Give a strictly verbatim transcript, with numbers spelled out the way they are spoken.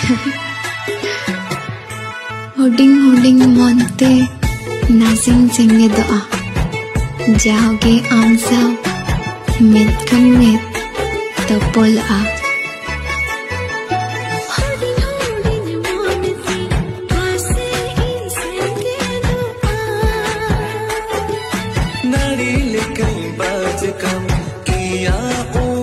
Huding huding monte nasing singe doa jauge amsa met kan met topol a नारी ले कई बात कम किया